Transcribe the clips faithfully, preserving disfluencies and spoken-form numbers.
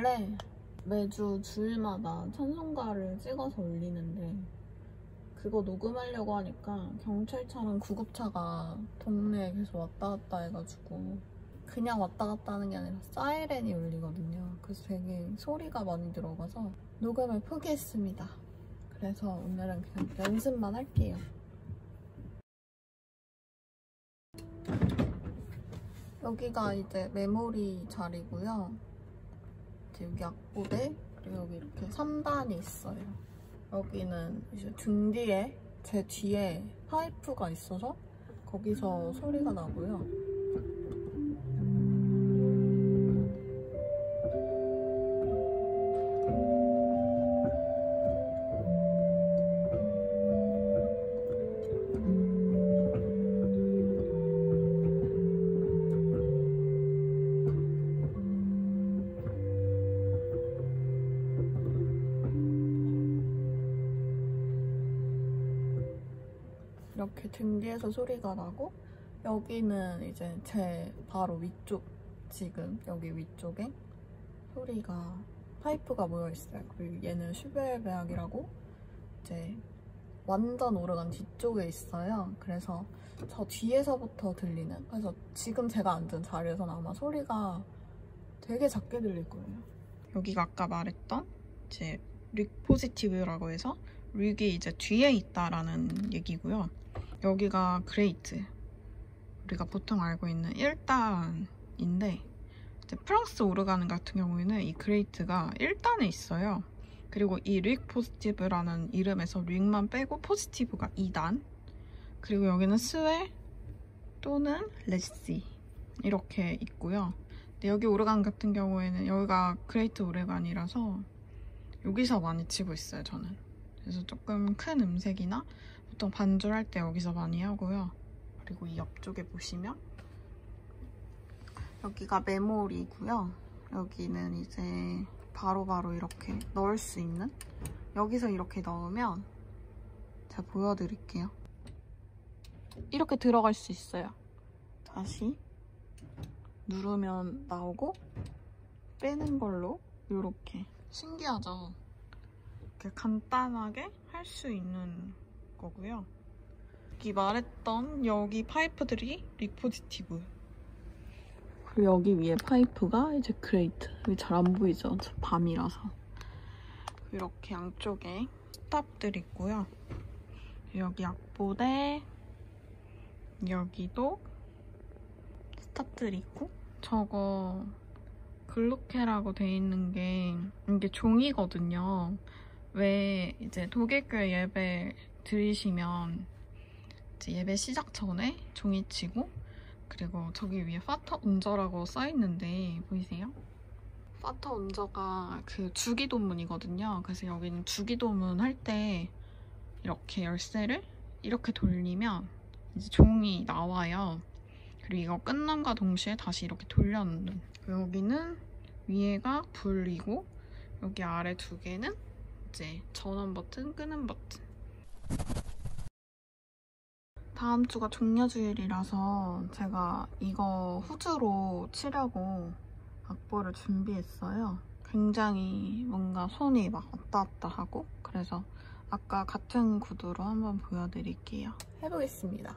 원래 매주 주일마다 찬송가를 찍어서 올리는데 그거 녹음하려고 하니까 경찰차랑 구급차가 동네에 계속 왔다 갔다 해가지고 그냥 왔다 갔다 하는 게 아니라 사이렌이 울리거든요. 그래서 되게 소리가 많이 들어가서 녹음을 포기했습니다. 그래서 오늘은 그냥 연습만 할게요. 여기가 이제 메모리 자리고요. 여기 악보대, 그리고 여기 이렇게 삼 단이 있어요. 여기는 이제 등 뒤에, 제 뒤에 파이프가 있어서 거기서 소리가 나고요. 이렇게 등 뒤에서 소리가 나고, 여기는 이제 제 바로 위쪽, 지금 여기 위쪽에 소리가, 파이프가 모여있어요. 그리고 얘는 슈베르베악이라고 이제 완전 오르간 뒤쪽에 있어요. 그래서 저 뒤에서부터 들리는, 그래서 지금 제가 앉은 자리에서는 아마 소리가 되게 작게 들릴 거예요. 여기가 아까 말했던 이제 릭 포지티브라고 해서 릭이 이제 뒤에 있다라는 얘기고요. 여기가 그레이트, 우리가 보통 알고 있는 일 단인데 이제 프랑스 오르간 같은 경우에는 이 그레이트가 일 단에 있어요. 그리고 이 릭 포지티브라는 이름에서 릭만 빼고 포지티브가 이 단, 그리고 여기는 스웨 또는 레시 이렇게 있고요. 근데 여기 오르간 같은 경우에는 여기가 그레이트 오르간이라서 여기서 많이 치고 있어요, 저는. 그래서 조금 큰 음색이나 보통 반주할 때 여기서 많이 하고요. 그리고 이 옆쪽에 보시면 여기가 메모리고요. 여기는 이제 바로바로 바로 이렇게 넣을 수 있는, 여기서 이렇게 넣으면 제가 보여드릴게요. 이렇게 들어갈 수 있어요. 다시 누르면 나오고 빼는 걸로 이렇게. 신기하죠? 이렇게 간단하게 할 수 있는 거고요. 여기 말했던 여기 파이프들이 릭 포지티브, 그리고 여기 위에 파이프가 이제 그레이트. 여기 잘 안 보이죠? 저 밤이라서. 이렇게 양쪽에 스탑들 있고요. 여기 악보대, 여기도 스탑들 있고, 저거 글루케라고 돼 있는 게 이게 종이거든요. 왜 이제 독일교회 예배 드리시면 이제 예배 시작 전에 종이 치고, 그리고 저기 위에 파터 운저라고 써있는데 보이세요? 파터 운저가 그 주기도문이거든요. 그래서 여기는 주기도문 할 때 이렇게 열쇠를 이렇게 돌리면 이제 종이 나와요. 그리고 이거 끝남과 동시에 다시 이렇게 돌려놓는. 여기는 위에가 불이고 여기 아래 두 개는 이제 전원 버튼, 끄는 버튼. 다음 주가 종려주일이라서 제가 이거 후주로 치려고 악보를 준비했어요. 굉장히 뭔가 손이 막 왔다 갔다 하고, 그래서 아까 같은 구두로 한번 보여드릴게요. 해보겠습니다.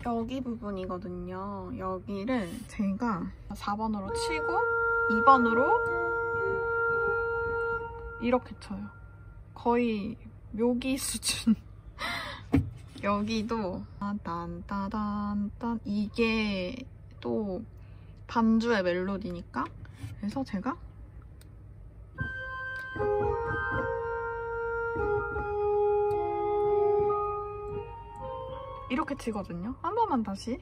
여기 부분이거든요. 여기를 제가 사 번으로 치고 이 번으로 이렇게 쳐요. 거의 묘기 수준. 여기도 딴딴딴딴 이게 또 반주의 멜로디니까 그래서 제가 이렇게 치거든요. 한 번만 다시.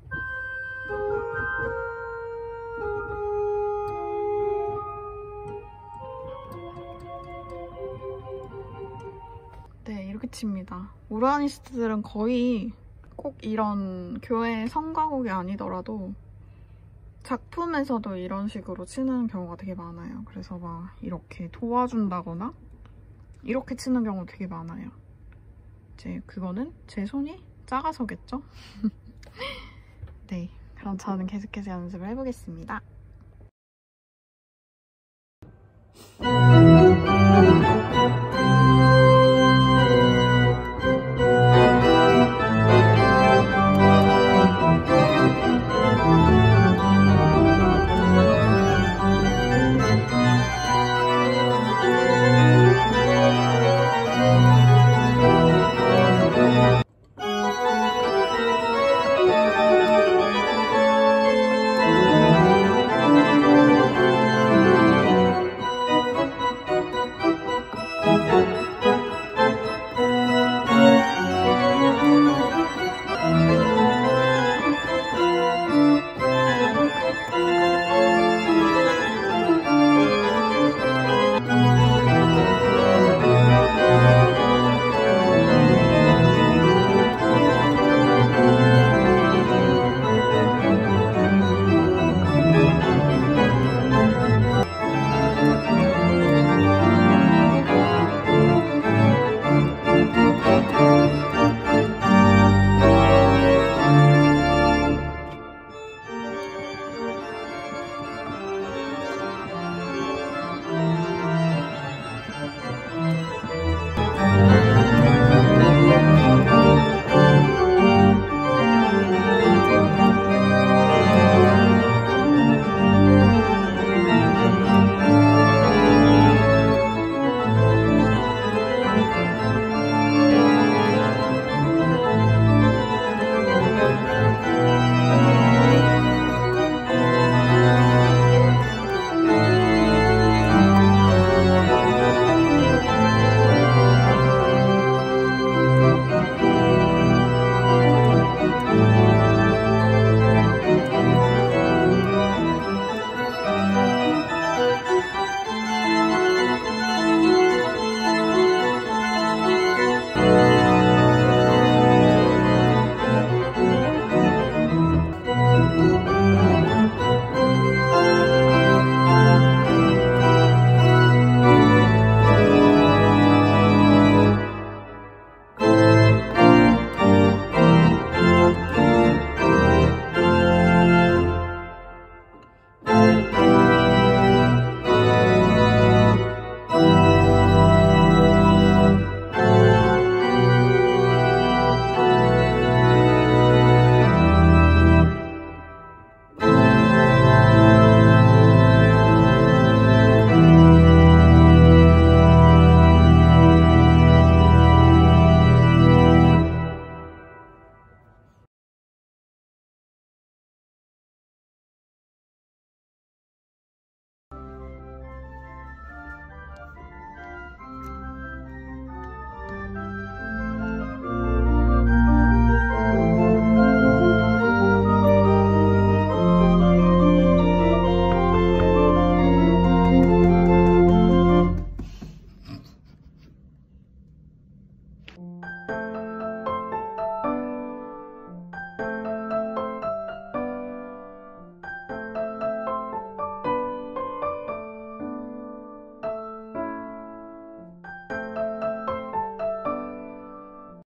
네, 이렇게 칩니다. 오르가니스트들은 거의 꼭 이런 교회 성가곡이 아니더라도 작품에서도 이런 식으로 치는 경우가 되게 많아요. 그래서 막 이렇게 도와준다거나 이렇게 치는 경우 되게 많아요. 이제 그거는 제 손이 작아서겠죠? 네, 그럼 저는 계속해서 연습을 해보겠습니다.